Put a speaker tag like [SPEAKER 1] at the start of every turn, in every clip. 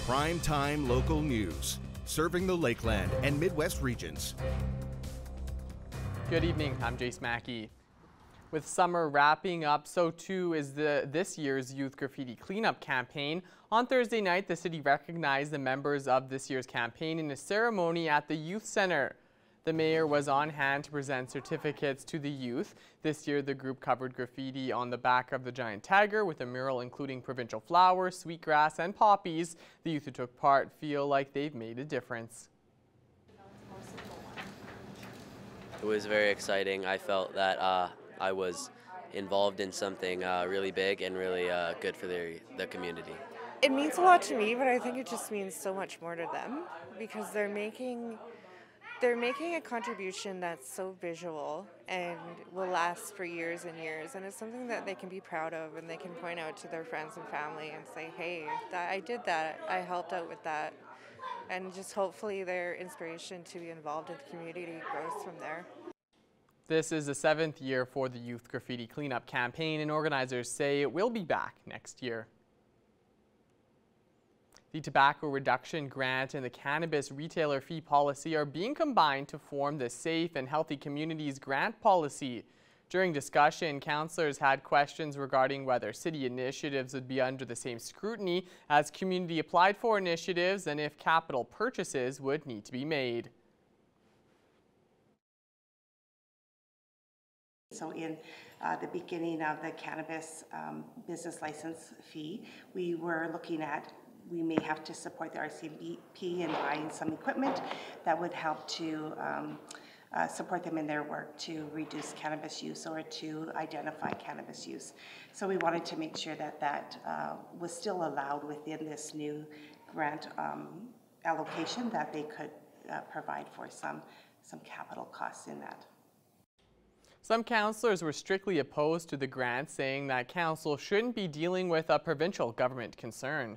[SPEAKER 1] Prime-time local news, serving the Lakeland and Midwest regions.
[SPEAKER 2] Good evening, I'm Jace Mackey. With summer wrapping up, so too is this year's Youth Graffiti Cleanup campaign. On Thursday night, the city recognized the members of this year's campaign in a ceremony at the Youth Center. The mayor was on hand to present certificates to the youth. This year, the group covered graffiti on the back of the giant tiger with a mural including provincial flowers, sweetgrass, and poppies. The youth who took part feel like they've made a difference.
[SPEAKER 3] It was very exciting. I felt that I was involved in something really big and really good for the community.
[SPEAKER 4] It means a lot to me, but I think it just means so much more to them because they're making a contribution that's so visual and will last for years and years, and it's something that they can be proud of and they can point out to their friends and family and say, hey, I did that, I helped out with that, and just hopefully their inspiration to be involved in the community grows from there.
[SPEAKER 2] This is the 7th year for the Youth Graffiti Cleanup campaign, and organizers say it will be back next year. The tobacco reduction grant and the cannabis retailer fee policy are being combined to form the Safe and Healthy Communities grant policy. During discussion, councillors had questions regarding whether city initiatives would be under the same scrutiny as community applied for initiatives and if capital purchases would need to be made.
[SPEAKER 5] So in the beginning of the cannabis business license fee, we were looking at we may have to support the RCMP in buying some equipment that would help to support them in their work to reduce cannabis use or to identify cannabis use. So we wanted to make sure that that was still allowed within this new grant allocation, that they could provide for some capital costs in that.
[SPEAKER 2] Some councillors were strictly opposed to the grant, saying that council shouldn't be dealing with a provincial government concern.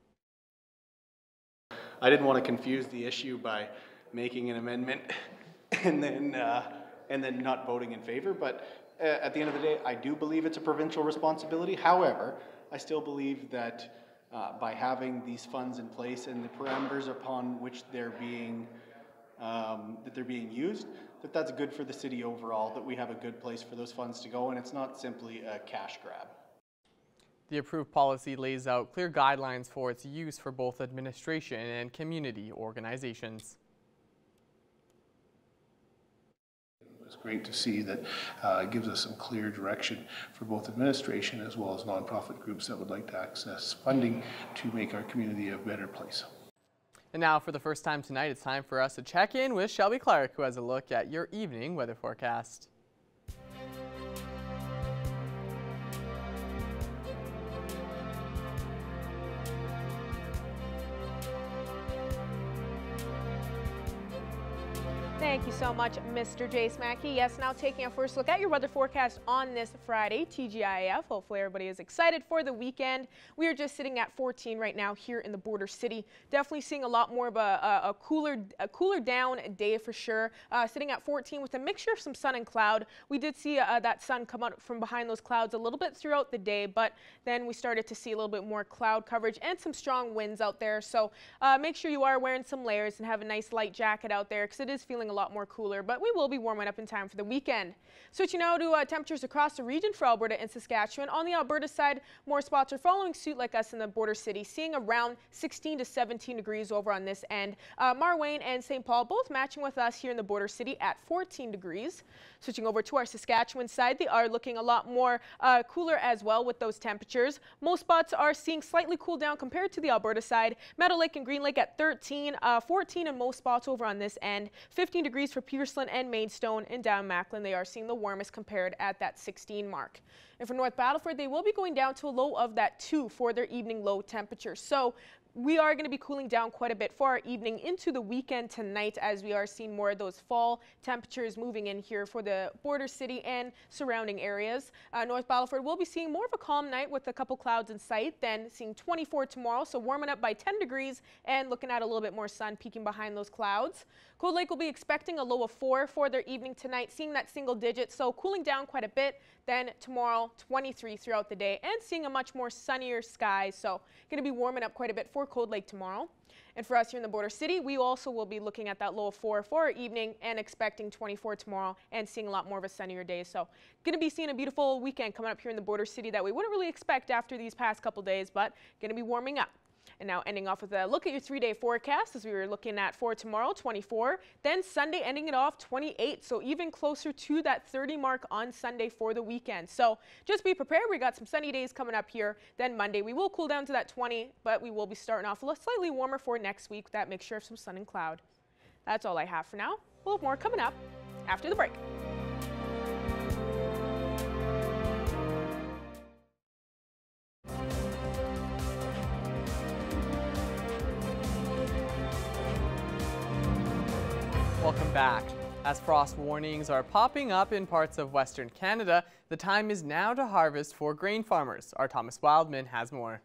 [SPEAKER 6] I didn't want to confuse the issue by making an amendment and then not voting in favor, but at the end of the day, I do believe it's a provincial responsibility. However, I still believe that by having these funds in place and the parameters upon which they're being used, that's good for the city overall, that we have a good place for those funds to go, and it's not simply a cash grab.
[SPEAKER 2] The approved policy lays out clear guidelines for its use for both administration and community organizations.
[SPEAKER 7] It's great to see that it gives us some clear direction for both administration as well as nonprofit groups that would like to access funding to make our community a better place.
[SPEAKER 2] And now, for the first time tonight, it's time for us to check in with Shelby Clark, who has a look at your evening weather forecast.
[SPEAKER 8] Thank you so much, Mr. Jace Mackey. Yes, now taking a first look at your weather forecast on this Friday, TGIF. Hopefully everybody is excited for the weekend. We are just sitting at 14 right now here in the border city. Definitely seeing a lot more of a cooler down day for sure. Sitting at 14 with a mixture of some sun and cloud. We did see that sun come out from behind those clouds a little bit throughout the day, but then we started to see a little bit more cloud coverage and some strong winds out there. So make sure you are wearing some layers and have a nice light jacket out there because it is feeling a lot more cooler, but we will be warming up in time for the weekend. Switching now to temperatures across the region for Alberta and Saskatchewan. On the Alberta side, more spots are following suit like us in the border city, seeing around 16 to 17 degrees over on this end. Marwayne and St. Paul both matching with us here in the border city at 14 degrees. Switching over to our Saskatchewan side, they are looking a lot more cooler as well with those temperatures. Most spots are seeing slightly cool down compared to the Alberta side. Meadow Lake and Green Lake at 13, 14 in most spots over on this end, 15 degrees for Pearsland and Maidstone, and down Macklin they are seeing the warmest compared at that 16 mark. And for North Battleford, they will be going down to a low of that 2 for their evening low temperature. So we are going to be cooling down quite a bit for our evening into the weekend tonight, as we are seeing more of those fall temperatures moving in here for the border city and surrounding areas. North Battleford will be seeing more of a calm night with a couple clouds in sight, then seeing 24 tomorrow, so warming up by 10 degrees and looking at a little bit more sun peeking behind those clouds. Cold Lake will be expecting a low of 4 for their evening tonight, seeing that single digit, so cooling down quite a bit. Then tomorrow, 23 throughout the day and seeing a much more sunnier sky, so going to be warming up quite a bit for for Cold Lake tomorrow. And for us here in the Border City, we also will be looking at that low of 4 for our evening and expecting 24 tomorrow and seeing a lot more of a sunnier day. So going to be seeing a beautiful weekend coming up here in the Border City that we wouldn't really expect after these past couple days, but going to be warming up. And now ending off with a look at your 3-day forecast, as we were looking at for tomorrow, 24. Then Sunday ending it off 28. So even closer to that 30 mark on Sunday for the weekend. So just be prepared. We got some sunny days coming up here. Then Monday we will cool down to that 20, but we will be starting off slightly warmer for next week with that mixture of some sun and cloud. That's all I have for now. We'll have more coming up after the break.
[SPEAKER 2] Welcome back. As frost warnings are popping up in parts of Western Canada, the time is now to harvest for grain farmers. Our Thomas Wildman has more.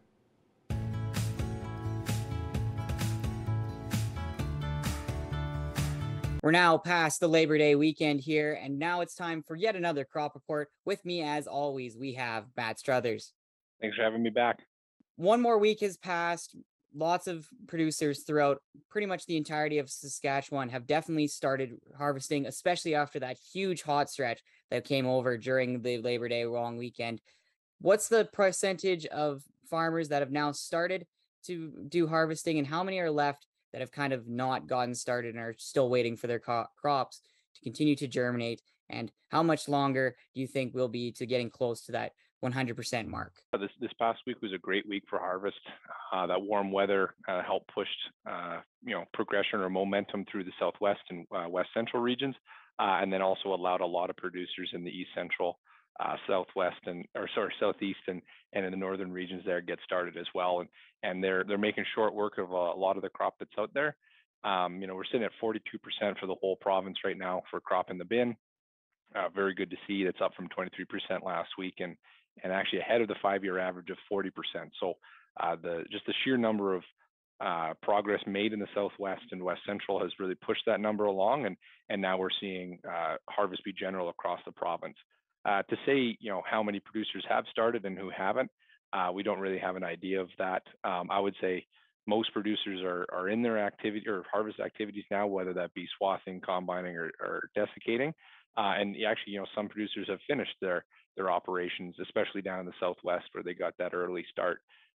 [SPEAKER 9] We're now past the Labor Day weekend here, and now it's time for yet another crop report. With me, as always, we have Matt Struthers.
[SPEAKER 10] Thanks for having me back.
[SPEAKER 9] One more week has passed. Lots of producers throughout pretty much the entirety of Saskatchewan have definitely started harvesting, especially after that huge hot stretch that came over during the Labor Day long weekend. What's the percentage of farmers that have now started to do harvesting, and how many are left that have kind of not gotten started and are still waiting for their crops to continue to germinate? And how much longer do you think we'll be to getting close to that 100% mark?
[SPEAKER 10] This past week was a great week for harvest. That warm weather helped push progression or momentum through the southwest and west central regions, and then also allowed a lot of producers in the east central, southwest southeast and in the northern regions there get started as well. And they're making short work of a lot of the crop that's out there. We're sitting at 42% for the whole province right now for crop in the bin. Very good to see. That's up from 23% last week, and actually ahead of the 5-year average of 40%. So the sheer number of progress made in the southwest and west central has really pushed that number along, and now we're seeing harvest be general across the province. To say how many producers have started and who haven't, we don't really have an idea of that. I would say most producers are in their activity or harvest activities now, whether that be swathing, combining, or desiccating. And actually, some producers have finished their operations, especially down in the southwest where they got that early start.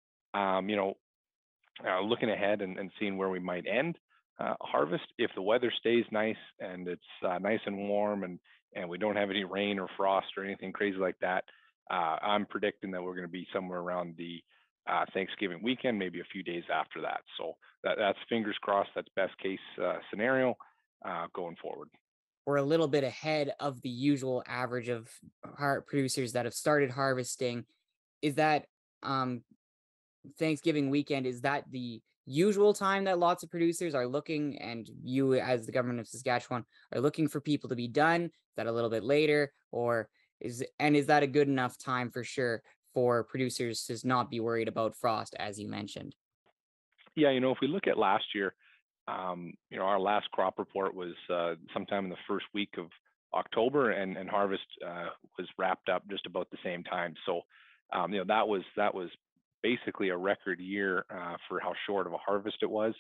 [SPEAKER 10] Looking ahead and seeing where we might end harvest, if the weather stays nice and it's nice and warm and we don't have any rain or frost or anything crazy like that, I'm predicting that we're going to be somewhere around the Thanksgiving weekend, maybe a few days after that. So that's fingers crossed. That's best case scenario going forward.
[SPEAKER 9] We're a little bit ahead of the usual average of producers that have started harvesting. Is that Thanksgiving weekend, is that the usual time that lots of producers are looking, and you as the government of Saskatchewan are looking for people to be done? Is that a little bit later, or is that a good enough time for sure for producers to not be worried about frost, as you mentioned?
[SPEAKER 10] Yeah, if we look at last year, our last crop report was sometime in the first week of October, and harvest was wrapped up just about the same time. So, that was basically a record year for how short of a harvest it was,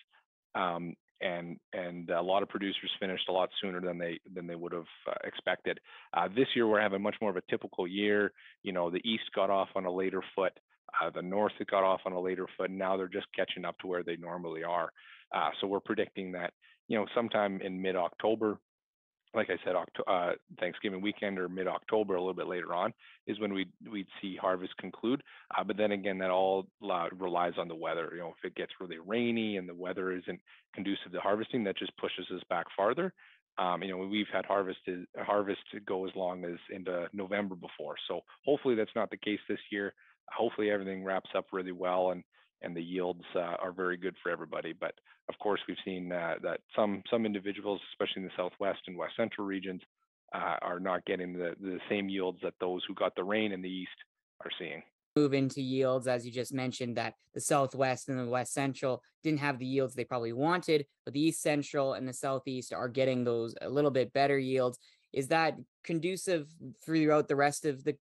[SPEAKER 10] and a lot of producers finished a lot sooner than they would have expected. This year we're having much more of a typical year. The east got off on a later foot. The north got off on a later foot, and now they're just catching up to where they normally are. So we're predicting that, sometime in mid-October, like I said, Thanksgiving weekend or mid-October, a little bit later on, is when we'd see harvest conclude. But then again, that all relies on the weather. If it gets really rainy and the weather isn't conducive to harvesting, that just pushes us back farther. We've had harvest go as long as into November before. So hopefully that's not the case this year. Hopefully everything wraps up really well and the yields are very good for everybody. But of course, we've seen that some individuals, especially in the southwest and west central regions, are not getting the same yields that those who got the rain in the east are seeing.
[SPEAKER 9] Move into yields, as you just mentioned, that the southwest and the west central didn't have the yields they probably wanted, but the east central and the southeast are getting those a little bit better yields. Is that conducive throughout the rest of the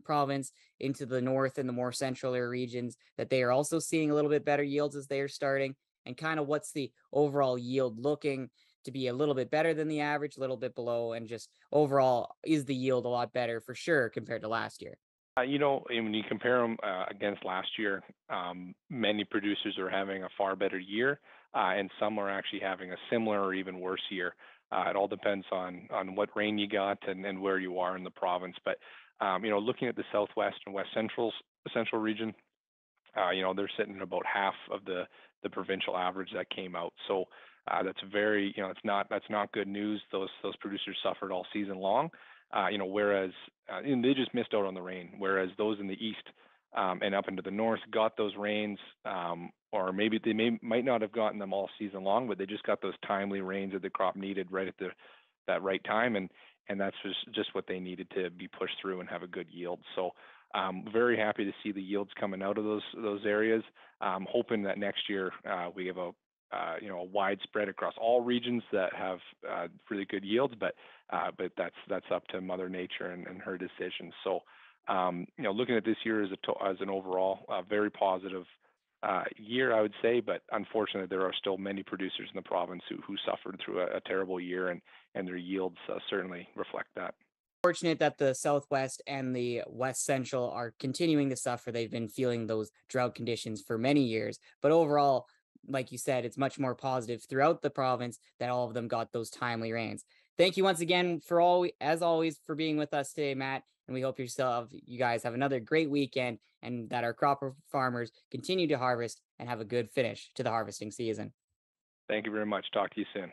[SPEAKER 9] province into the north and the more central regions, that they are also seeing a little bit better yields as they are starting? And kind of what's the overall yield looking to be? A little bit better than the average, a little bit below, and just overall, is the yield a lot better for sure compared to last year?
[SPEAKER 10] When you compare them against last year, many producers are having a far better year, and some are actually having a similar or even worse year. It all depends on what rain you got and where you are in the province. But looking at the southwest and west central region, they're sitting at about half of the provincial average that came out. So that's very, that's not good news. Those producers suffered all season long. Whereas and they just missed out on the rain. Whereas those in the east and up into the north got those rains, or maybe they might not have gotten them all season long, but they just got those timely rains that the crop needed right at that right time, and that's just what they needed to be pushed through and have a good yield. So very happy to see the yields coming out of those areas. Hoping that next year we have a widespread across all regions that have really good yields, but that's up to Mother Nature and her decisions. So, looking at this year as an overall very positive year, I would say, but unfortunately there are still many producers in the province who suffered through a terrible year, and their yields certainly reflect that.
[SPEAKER 9] Fortunate that the Southwest and the West Central are continuing to suffer. They've been feeling those drought conditions for many years, but overall, like you said, it's much more positive throughout the province that all of them got those timely rains. Thank you once again as always, for being with us today, Matt. And we hope you guys have another great weekend, and that our crop farmers continue to harvest and have a good finish to the harvesting season.
[SPEAKER 10] Thank you very much. Talk to you soon.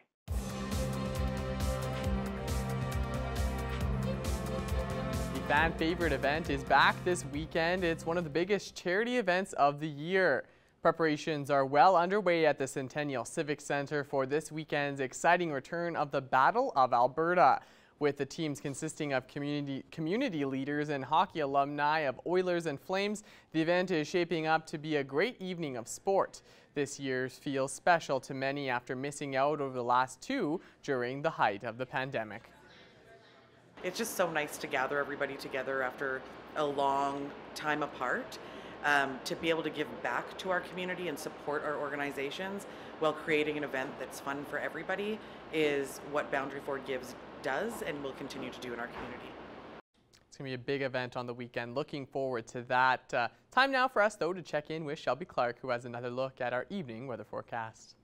[SPEAKER 2] The fan favorite event is back this weekend. It's one of the biggest charity events of the year. Preparations are well underway at the Centennial Civic Centre for this weekend's exciting return of the Battle of Alberta. With the teams consisting of community leaders and hockey alumni of Oilers and Flames, the event is shaping up to be a great evening of sport. This year feels special to many after missing out over the last two during the height of the pandemic.
[SPEAKER 11] It's just so nice to gather everybody together after a long time apart. To be able to give back to our community and support our organizations while creating an event that's fun for everybody is what Boundary Ford Gives does and will continue to do in our community.
[SPEAKER 2] It's going to be a big event on the weekend. Looking forward to that. Time now for us, though, to check in with Shelby Clark, who has another look at our evening weather forecast.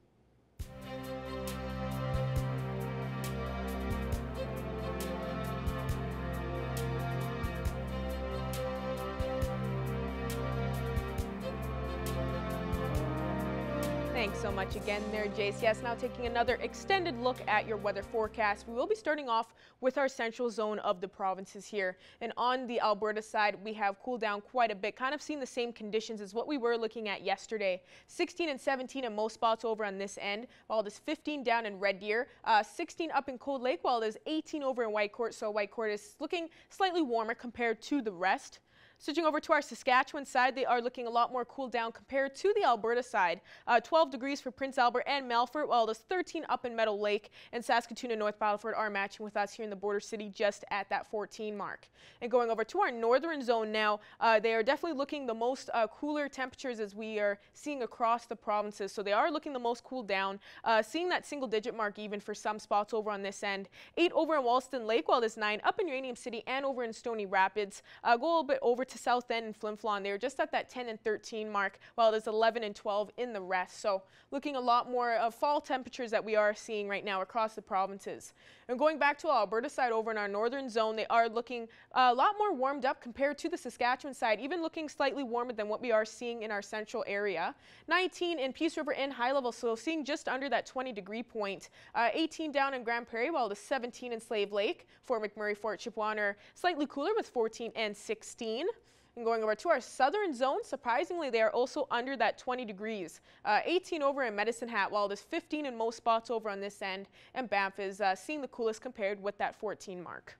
[SPEAKER 8] Thanks so much again there, Jace. Yes, now taking another extended look at your weather forecast. We will be starting off with our central zone of the provinces here. And on the Alberta side, we have cooled down quite a bit, kind of seen the same conditions as what we were looking at yesterday. 16 and 17 in most spots over on this end, while there's 15 down in Red Deer, 16 up in Cold Lake, while there's 18 over in Whitecourt. So Whitecourt is looking slightly warmer compared to the rest. Switching over to our Saskatchewan side, they are looking a lot more cooled down compared to the Alberta side. 12 degrees for Prince Albert and Melfort, while there's 13 up in Meadow Lake, and Saskatoon and North Battleford are matching with us here in the border city just at that 14 mark. And going over to our northern zone now, they are definitely looking the most cooler temperatures as we are seeing across the provinces. So they are looking the most cooled down, seeing that single-digit mark even for some spots over on this end. 8 over in Wollaston Lake, while there's 9 up in Uranium City and over in Stony Rapids. Go a little bit over to South End and Flin Flon. They're just at that 10 and 13 mark, while there's 11 and 12 in the rest. So looking a lot more of fall temperatures that we are seeing right now across the provinces. And going back to our Alberta side over in our northern zone, they are looking a lot more warmed up compared to the Saskatchewan side, even looking slightly warmer than what we are seeing in our central area. 19 in Peace River and High Level, so seeing just under that 20-degree point. 18 down in Grand Prairie, while the 17 in Slave Lake. Fort McMurray, Fort Chipewyan are slightly cooler with 14 and 16. And going over to our southern zone, surprisingly, they are also under that 20 degrees. 18 over in Medicine Hat, while there's 15 in most spots over on this end. And Banff is seeing the coolest compared with that 14 mark.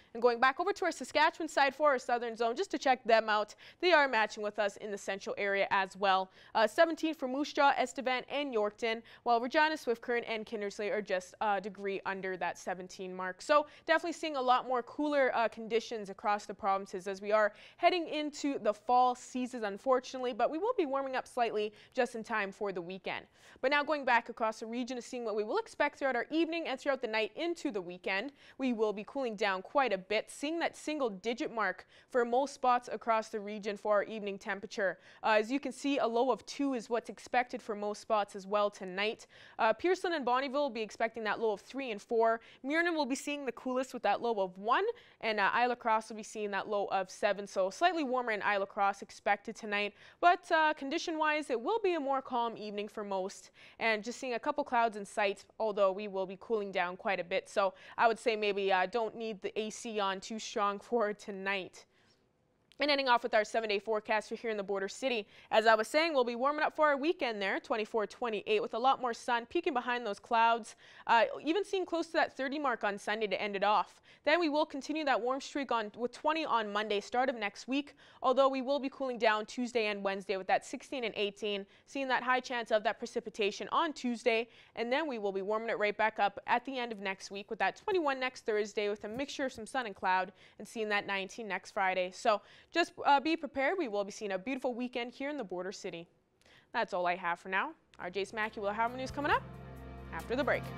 [SPEAKER 8] And going back over to our Saskatchewan side for our southern zone, just to check them out, they are matching with us in the central area as well. 17 for Moose Jaw, Estevan, and Yorkton, while Regina, Swift Current, and Kindersley are just a degree under that 17 mark. So definitely seeing a lot more cooler conditions across the provinces as we are heading into the fall season, unfortunately, but we will be warming up slightly just in time for the weekend. But now going back across the region to seeing what we will expect throughout our evening and throughout the night into the weekend, we will be cooling down quite a bit, seeing that single-digit mark for most spots across the region for our evening temperature. As you can see, a low of 2 is what's expected for most spots as well tonight. Pearson and Bonnyville will be expecting that low of 3 and 4. Muirnon will be seeing the coolest with that low of 1, and Isla Cross will be seeing that low of 7. So slightly warmer in Isla Cross expected tonight, but condition-wise, it will be a more calm evening for most, and just seeing a couple clouds in sight, although we will be cooling down quite a bit. So I would say maybe don't need the AC on too strong for tonight. And ending off with our 7-day forecast for here in the border city. As I was saying, we'll be warming up for our weekend there, 24-28, with a lot more sun peeking behind those clouds, even seeing close to that 30 mark on Sunday to end it off. Then we will continue that warm streak with 20 on Monday, start of next week, although we will be cooling down Tuesday and Wednesday with that 16 and 18, seeing that high chance of that precipitation on Tuesday, and then we will be warming it right back up at the end of next week with that 21 next Thursday with a mixture of some sun and cloud, and seeing that 19 next Friday. So just be prepared. We will be seeing a beautiful weekend here in the border city. That's all I have for now. Our Jace Mackey will have more news coming up after the break.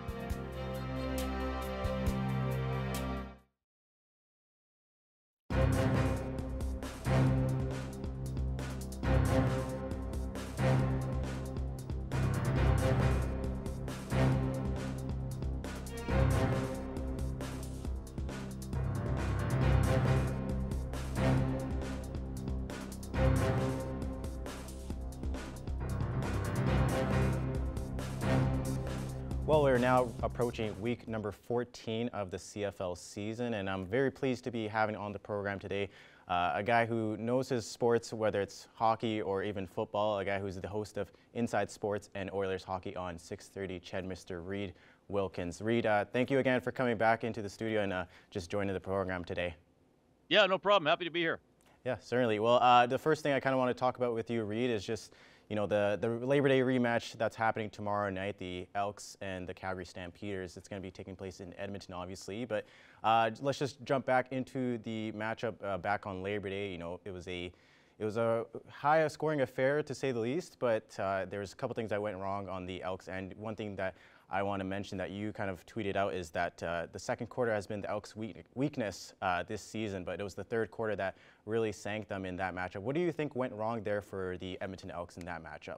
[SPEAKER 12] Well, we're now approaching week number 14 of the CFL season, and I'm very pleased to be having on the program today a guy who knows his sports, whether it's hockey or even football, a guy who's the host of Inside Sports and Oilers Hockey on 630 CHED, Mr. Reed Wilkins. Reed, thank you again for coming back into the studio and just joining the program today.
[SPEAKER 13] Yeah, no problem. Happy to be here.
[SPEAKER 12] Yeah, certainly. Well, the first thing I kind of want to talk about with you, Reed, is just the Labor Day rematch that's happening tomorrow night, the Elks and the Calgary Stampeders. It's going to be taking place in Edmonton, obviously. But let's just jump back into the matchup back on Labor Day. It was a high-scoring affair, to say the least, but there's a couple things that went wrong on the Elks end. One thing that I want to mention that you kind of tweeted out is that the second quarter has been the Elks' weakness this season, but it was the third quarter that really sank them in that matchup. What do you think went wrong there for the Edmonton Elks in that matchup?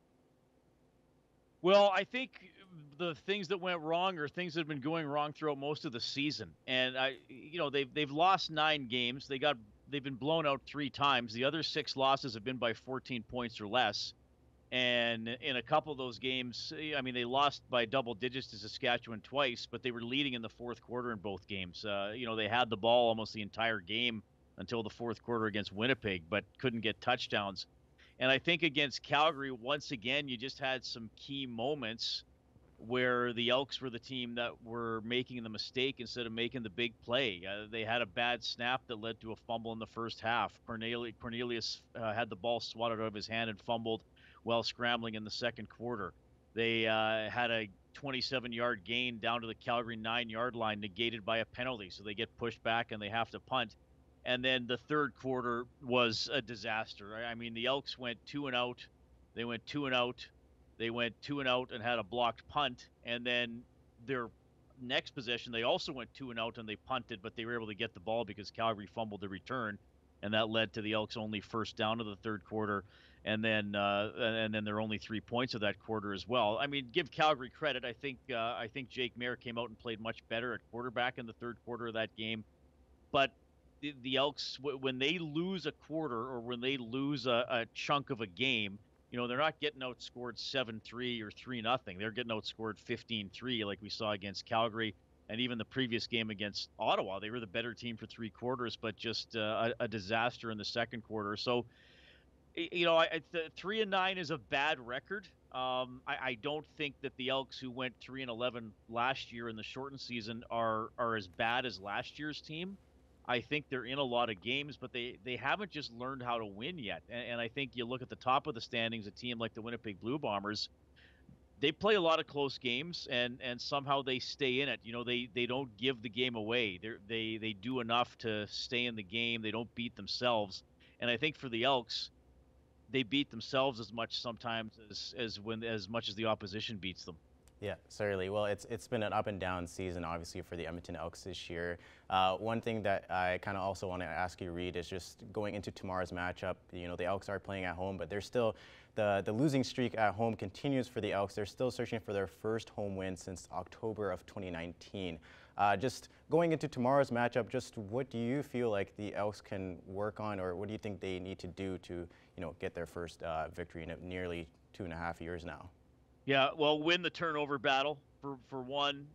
[SPEAKER 13] Well, I think the things that went wrong are things that have been going wrong throughout most of the season, and they've lost 9 games. They've been blown out 3 times. The other 6 losses have been by 14 points or less. And in a couple of those games, I mean, they lost by double digits to Saskatchewan twice, but they were leading in the fourth quarter in both games. They had the ball almost the entire game until the fourth quarter against Winnipeg, but couldn't get touchdowns. And I think against Calgary, once again, you just had some key moments where the Elks were the team that were making the mistake instead of making the big play. They had a bad snap that led to a fumble in the first half. Cornelius had the ball swatted out of his hand and fumbled while scrambling in the second quarter. They had a 27-yard gain down to the Calgary 9-yard line negated by a penalty, so they get pushed back and they have to punt. And then the third quarter was a disaster. I mean, the Elks went 2 and out. They went 2 and out. They went 2 and out and had a blocked punt. And then their next possession, they also went 2 and out and they punted, but they were able to get the ball because Calgary fumbled the return, and that led to the Elks only first down of the third quarter. And then there are only 3 points of that quarter as well. I mean, give Calgary credit. I think Jake Mayer came out and played much better at quarterback in the third quarter of that game. But the Elks, when they lose a quarter or when they lose a chunk of a game, they're not getting outscored 7-3 or 3-0. They're getting outscored 15-3 like we saw against Calgary. And even the previous game against Ottawa, they were the better team for 3 quarters, but just a disaster in the second quarter. So, 3-9 is a bad record. I don't think that the Elks, who went 3-11 last year in the shortened season, are as bad as last year's team. I think they're in a lot of games, but they haven't just learned how to win yet. And I think you look at the top of the standings, a team like the Winnipeg Blue Bombers, they play a lot of close games, and somehow they stay in it. You know, they don't give the game away. They do enough to stay in the game. They don't beat themselves. And I think for the Elks, they beat themselves as much sometimes as much as the opposition beats them.
[SPEAKER 12] Yeah, certainly. Well, it's been an up and down season, obviously, for the Edmonton Elks this year. One thing that I kind of also want to ask you, Reed, is just going into tomorrow's matchup. You know, the Elks are playing at home, but there's still the losing streak at home continues for the Elks. They're still searching for their first home win since October of 2019. Just going into tomorrow's matchup, just what do you feel like the Elks can work on, or what do you think they need to do to, get their first victory in nearly 2.5 years now?
[SPEAKER 13] Yeah, well, win the turnover battle for one.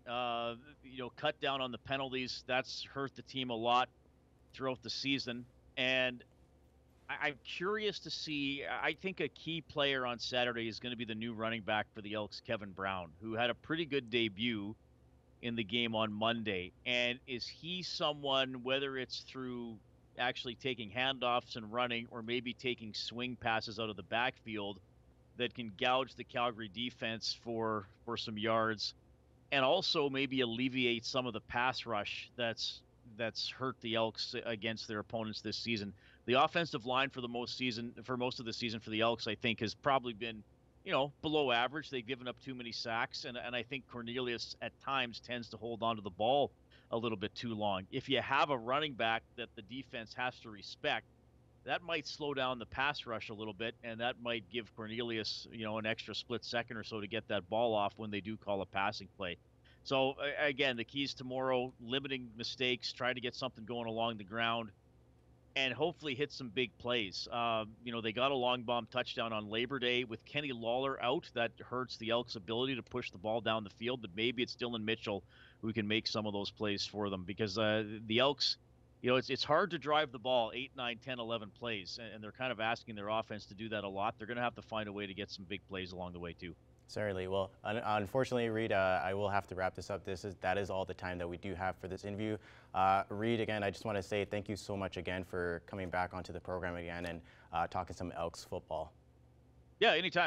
[SPEAKER 13] Cut down on the penalties. That's hurt the team a lot throughout the season. And I'm curious to see. I think a key player on Saturday is going to be the new running back for the Elks, Kevin Brown, who had a pretty good debut in the game on Monday. And is he someone, whether it's through actually taking handoffs and running, or maybe taking swing passes out of the backfield, that can gouge the Calgary defense for some yards, and also maybe alleviate some of the pass rush that's hurt the Elks against their opponents this season. The offensive line for most of the season for the Elks, I think, has probably been, below average. They've given up too many sacks, and I think Cornelius at times tends to hold on to the ball a little bit too long. If you have a running back that the defense has to respect, that might slow down the pass rush a little bit, and that might give Cornelius, an extra split second or so to get that ball off when they do call a passing play. So, again, the keys tomorrow, limiting mistakes, try to get something going along the ground, and hopefully hit some big plays. They got a long bomb touchdown on Labor Day. With Kenny Lawler out, that hurts the Elks' ability to push the ball down the field, but maybe it's Dylan Mitchell who can make some of those plays for them, because the Elks, it's hard to drive the ball 8, 9, 10, 11 plays, and they're kind of asking their offense to do that a lot. They're going to have to find a way to get some big plays along the way, too.
[SPEAKER 12] Certainly. Well, unfortunately, Reed, I will have to wrap this up. That is all the time that we do have for this interview. Reed, again, I just want to say thank you so much again for coming back onto the program again and talking some Elks football.
[SPEAKER 13] Yeah, anytime.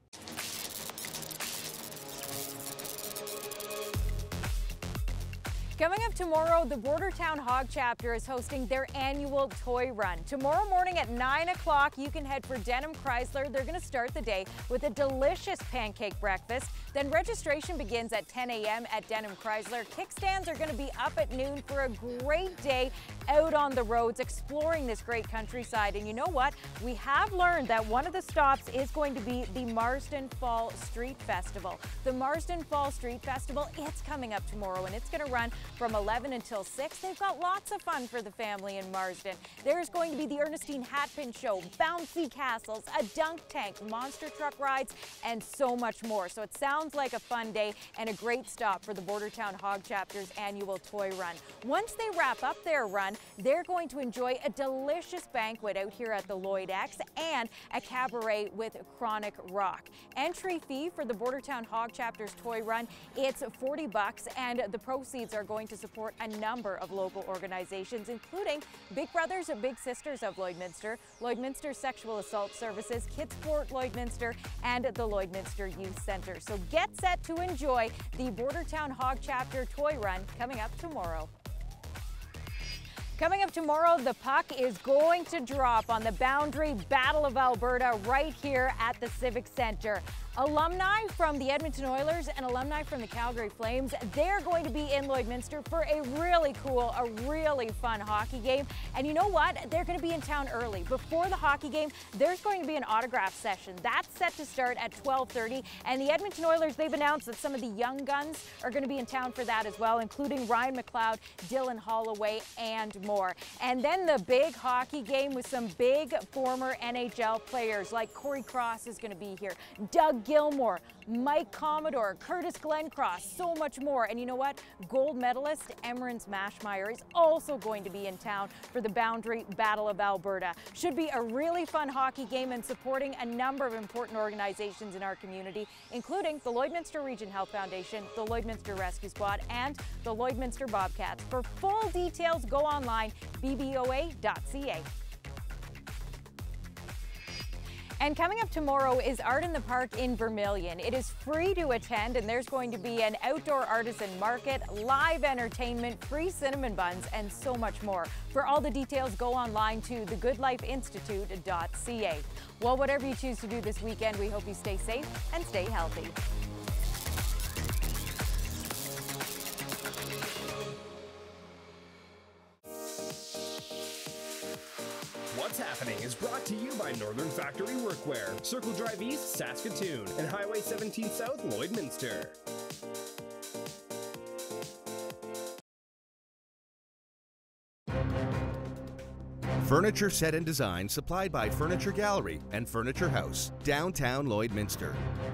[SPEAKER 14] Coming up tomorrow, the Bordertown Hog Chapter is hosting their annual toy run. Tomorrow morning at 9 o'clock, you can head for Denham Chrysler. They're going to start the day with a delicious pancake breakfast. Then registration begins at 10 a.m. at Denham Chrysler. Kickstands are going to be up at noon for a great day out on the roads, exploring this great countryside. And you know what? We have learned that one of the stops is going to be the Marsden Fall Street Festival. The Marsden Fall Street Festival, it's coming up tomorrow, and it's going to run from 11 until 6. They've got lots of fun for the family in Marsden. There's going to be the Ernestine Hatpin Show, bouncy castles, a dunk tank, monster truck rides, and so much more. So it sounds like a fun day and a great stop for the Bordertown Hog Chapter's annual toy run. Once they wrap up their run, they're going to enjoy a delicious banquet out here at the Lloyd X and a cabaret with Chronic Rock. Entry fee for the Bordertown Hog Chapter's toy run, it's $40, and the proceeds are going to support a number of local organizations, including Big Brothers and Big Sisters of Lloydminster, Lloydminster Sexual Assault Services, Kidsport Lloydminster, and the Lloydminster Youth Center. So get set to enjoy the Bordertown Hog Chapter toy run coming up tomorrow. Coming up tomorrow, the puck is going to drop on the Boundary Battle of Alberta right here at the Civic Center. Alumni from the Edmonton Oilers and alumni from the Calgary Flames, they're going to be in Lloydminster for a really cool, a really fun hockey game. And you know what? They're going to be in town early. Before the hockey game, there's going to be an autograph session. That's set to start at 12:30. And the Edmonton Oilers, they've announced that some of the young guns are going to be in town for that as well, including Ryan McLeod, Dylan Holloway, and more. And then the big hockey game with some big former NHL players, like Corey Cross is going to be here, Doug Steve Gilmore, Mike Commodore, Curtis Glencross, so much more. And you know what? Gold medalist Emrance Mashmeyer is also going to be in town for the Boundary Battle of Alberta. Should be a really fun hockey game and supporting a number of important organizations in our community, including the Lloydminster Region Health Foundation, the Lloydminster Rescue Squad, and the Lloydminster Bobcats. For full details, go online, bboa.ca. And coming up tomorrow is Art in the Park in Vermilion. It is free to attend, and there's going to be an outdoor artisan market, live entertainment, free cinnamon buns, and so much more. For all the details, go online to thegoodlifeinstitute.ca. Well, whatever you choose to do this weekend, we hope you stay safe and stay healthy.
[SPEAKER 15] What's Happening is brought to you by Northern Factory Workwear, Circle Drive East, Saskatoon, and Highway 17 South, Lloydminster.
[SPEAKER 1] Furniture set and design supplied by Furniture Gallery and Furniture House, downtown Lloydminster.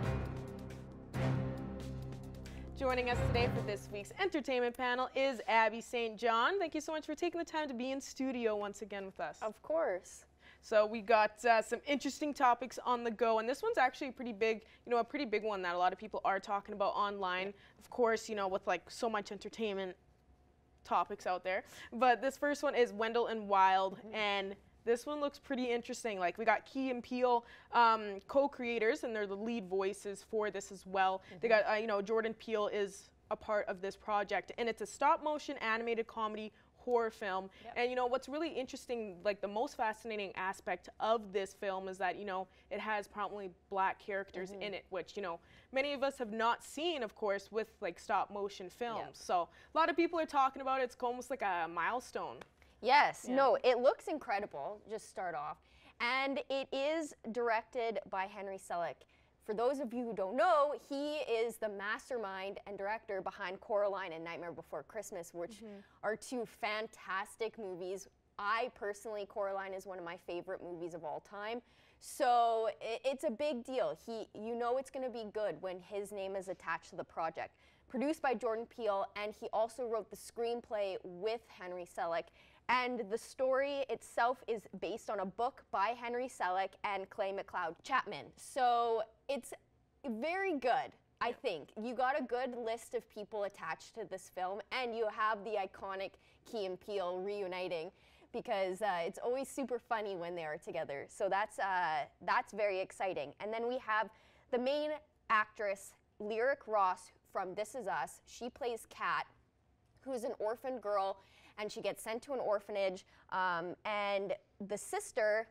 [SPEAKER 2] Joining us today for this week's entertainment panel is Abby St. John. Thank you so much for taking the time to be in studio once again with us.
[SPEAKER 16] Of course.
[SPEAKER 2] So we got some interesting topics on the go, and this one's actually a pretty big one that a lot of people are talking about online. Of course, with like so much entertainment topics out there. But this first one is Wendell and Wild, and this one looks pretty interesting. Like, we got Key and Peele co-creators, and they're the lead voices for this as well. They got, Jordan Peele is a part of this project, and it's a stop-motion animated comedy horror film. And what's really interesting, like the most fascinating aspect of this film is that it has prominently black characters in it, which many of us have not seen, of course, with like stop motion films. So a lot of people are talking about it. It's almost like a milestone.
[SPEAKER 16] Yes, no, it looks incredible, just start off. And it is directed by Henry Selick. For those of you who don't know, he is the mastermind and director behind Coraline and Nightmare Before Christmas, which are two fantastic movies. I personally, Coraline is one of my favorite movies of all time. So it's a big deal. It's going to be good when his name is attached to the project. Produced by Jordan Peele, and he also wrote the screenplay with Henry Selick. And the story itself is based on a book by Henry Selick and Clay McLeod Chapman. So it's very good, I think. You got a good list of people attached to this film, and you have the iconic Key and Peele reuniting, because it's always super funny when they are together. So that's very exciting. And then we have the main actress, Lyric Ross from This Is Us. She plays Kat, who's an orphan girl, and she gets sent to an orphanage. And the sister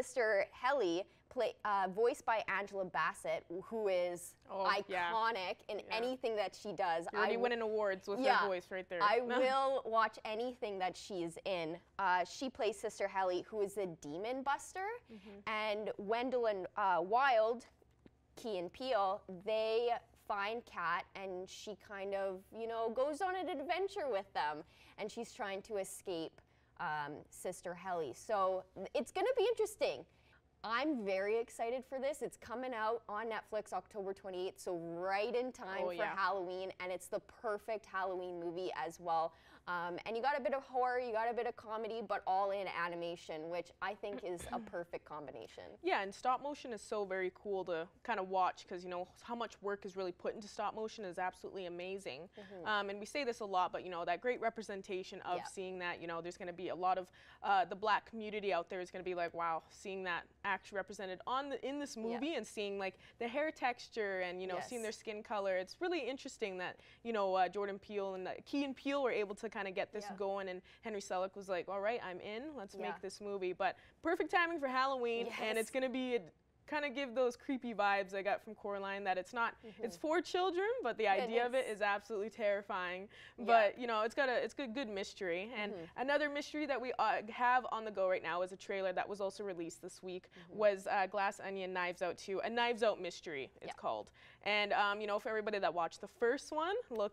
[SPEAKER 16] Helly, voiced by Angela Bassett, who is iconic in anything that she does.
[SPEAKER 2] You're already winning awards with her voice right there.
[SPEAKER 16] I will watch anything that she's in. She plays Sister Helly, who is a demon buster. And Wendell and Wild, Key and Peele, they find Kat, and she kind of, goes on an adventure with them, and she's trying to escape Sister Helly. So it's going to be interesting. I'm very excited for this. It's coming out on Netflix October 28th, so right in time for Halloween, and it's the perfect Halloween movie as well. And you got a bit of horror, you got a bit of comedy, but all in animation, which I think is a perfect combination.
[SPEAKER 2] Yeah, and stop motion is so very cool to kind of watch, because how much work is really put into stop motion is absolutely amazing. And we say this a lot, but that great representation of seeing that, there's going to be a lot of the black community out there is going to be like, wow, seeing that actually represented in this movie, and seeing like the hair texture and seeing their skin color. It's really interesting that Jordan Peele and Key and Peele were able to kind of get this going, and Henry Selick was like, all right, I'm in, let's make this movie. But perfect timing for Halloween, and it's going to be kind of give those creepy vibes I got from Coraline, that it's not, it's for children, but the idea of it is absolutely terrifying. But it's got good mystery. And another mystery that we have on the go right now is a trailer that was also released this week, was Glass Onion Knives Out 2, a Knives Out mystery it's called. And for everybody that watched the first one, looks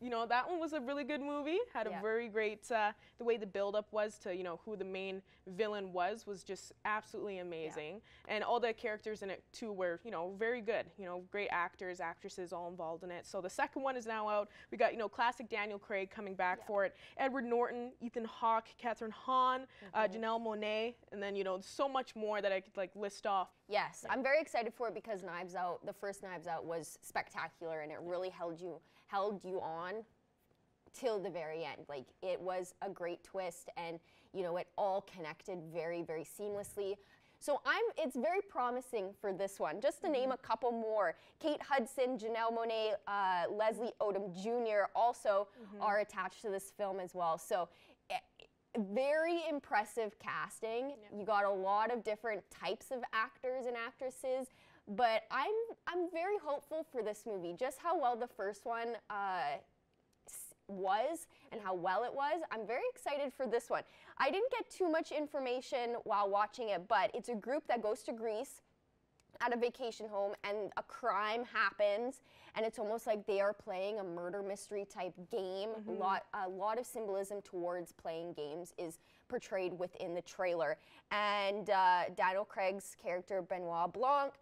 [SPEAKER 8] you know, that one was a really good movie. Had a very great, the way the build-up was to, you know, who the main villain was just absolutely amazing. And all the characters in it too were, you know, very good. You know, great actors, actresses all involved in it. So the second one is now out. We got, you know, classic Daniel Craig coming back for it. Edward Norton, Ethan Hawke, Catherine Hahn, Janelle Monáe, and then, you know, so much more that I could like list off.
[SPEAKER 16] Yes, I'm very excited for it because Knives Out, the first Knives Out was spectacular, and it really held you on till the very end. Like, it was a great twist, and you know, it all connected very, very seamlessly. So it's very promising for this one. Just to name a couple more, Kate Hudson, Janelle Monáe, Leslie Odom Jr. also are attached to this film as well. So very impressive casting. You got a lot of different types of actors and actresses, but I'm very hopeful for this movie. Just how well the first one was and how well it was, I'm very excited for this one. I didn't get too much information while watching it, but it's a group that goes to Greece at a vacation home, and a crime happens, and it's almost like they are playing a murder mystery type game. A lot of symbolism towards playing games is portrayed within the trailer. And Daniel Craig's character, Benoit Blanc,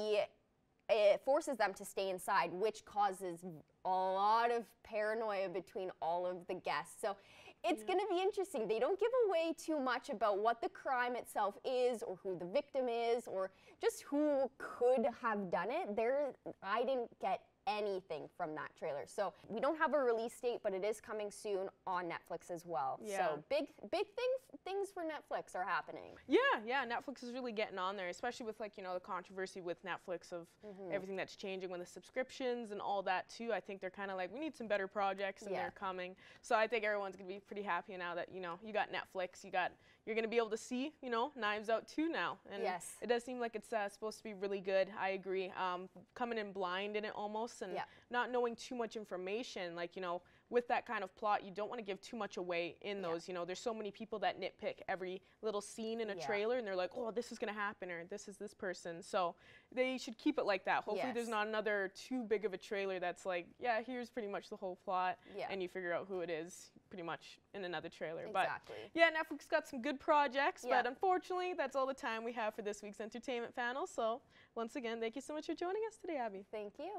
[SPEAKER 16] it forces them to stay inside, which causes a lot of paranoia between all of the guests. So it's going to be interesting. They don't give away too much about what the crime itself is, or who the victim is, or just who could have done it. I didn't get anything from that trailer. So we don't have a release date, but it is coming soon on Netflix as well. So big things for Netflix are happening.
[SPEAKER 8] Yeah, Netflix is really getting on there, especially with, like, you know, the controversy with Netflix of everything that's changing with the subscriptions and all that too. I think they're kind of like, we need some better projects, and they're coming. So I think everyone's gonna be pretty happy now that, you know, you got Netflix, you're gonna be able to see, you know, Knives Out 2 now. And it does seem like it's supposed to be really good. I agree. Coming in blind in it almost, and not knowing too much information, like, you know, with that kind of plot, you don't want to give too much away in those. You know, there's so many people that nitpick every little scene in a trailer, and they're like, oh, this is going to happen, or this is this person. So they should keep it like that. Hopefully there's not another too big of a trailer that's like, yeah, here's pretty much the whole plot, and you figure out who it is pretty much in another trailer. But yeah, Netflix got some good projects, but unfortunately, that's all the time we have for this week's entertainment panel. So once again, thank you so much for joining us today, Abby.
[SPEAKER 16] Thank you.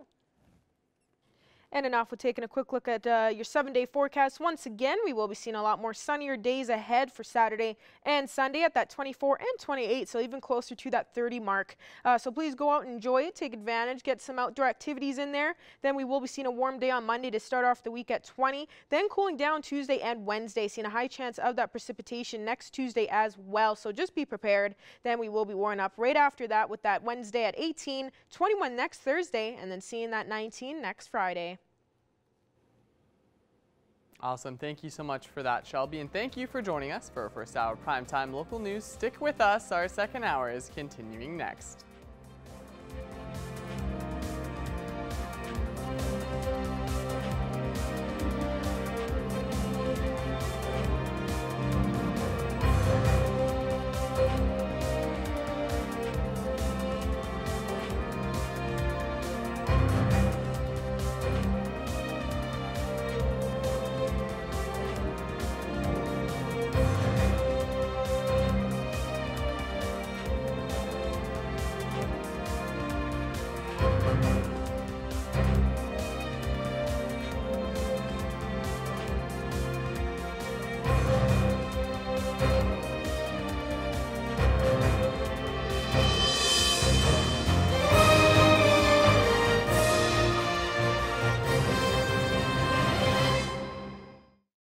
[SPEAKER 8] And enough with taking a quick look at your 7-day forecast. Once again, we will be seeing a lot more sunnier days ahead for Saturday and Sunday at that 24 and 28, so even closer to that 30 mark. So please go out and enjoy it, take advantage, get some outdoor activities in there. Then we will be seeing a warm day on Monday to start off the week at 20, then cooling down Tuesday and Wednesday, seeing a high chance of that precipitation next Tuesday as well. So just be prepared. Then we will be warming up right after that with that Wednesday at 18, 21 next Thursday, and then seeing that 19 next Friday.
[SPEAKER 2] Awesome. Thank you so much for that, Shelby. And thank you for joining us for our first hour of primetime local news. Stick with us. Our second hour is continuing next.